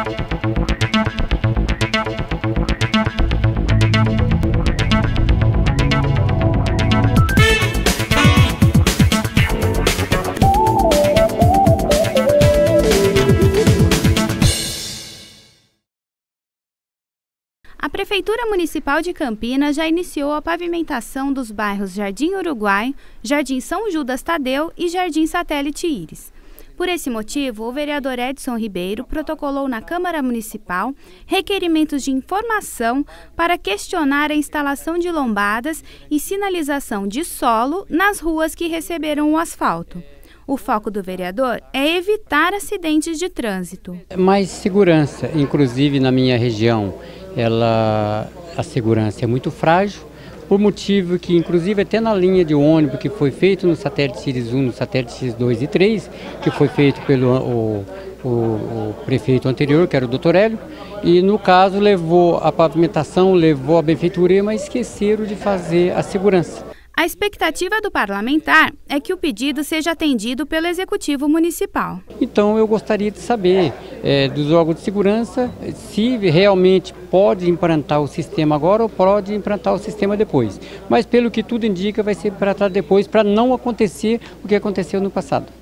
A Prefeitura Municipal de Campinas já iniciou a pavimentação dos bairros Jardim Uruguai, Jardim São Judas Tadeu e Jardim Satélite Íris. Por esse motivo, o vereador Edson Ribeiro protocolou na Câmara Municipal requerimentos de informação para questionar a instalação de lombadas e sinalização de solo nas ruas que receberam o asfalto. O foco do vereador é evitar acidentes de trânsito. Mais segurança, inclusive na minha região, a segurança é muito frágil, por motivo que, inclusive, até na linha de ônibus que foi feito no Satélite Íris 1, no Satélite Íris 2 e 3, que foi feito pelo o prefeito anterior, que era o Dr. Hélio, e no caso levou a pavimentação, levou a benfeitoria, mas esqueceram de fazer a segurança. A expectativa do parlamentar é que o pedido seja atendido pelo Executivo Municipal. Então eu gostaria de saber dos órgãos de segurança se realmente pode implantar o sistema agora ou pode implantar o sistema depois. Mas pelo que tudo indica vai ser implantado depois para não acontecer o que aconteceu no passado.